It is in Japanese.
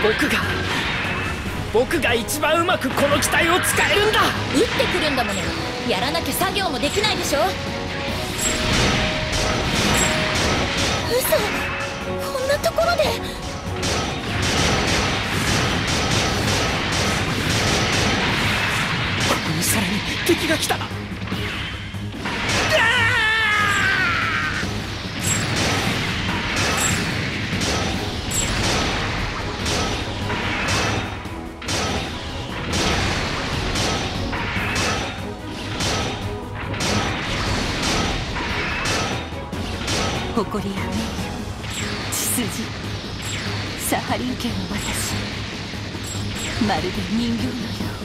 僕が一番うまくこの機体を使えるんだ。 撃ってくるんだもの。やらなきゃ作業もできないでしょ。嘘、こんなところで。 ここにさらに敵が来た。 誇りや名誉、血筋、サハリン家の私、まるで人形のよう。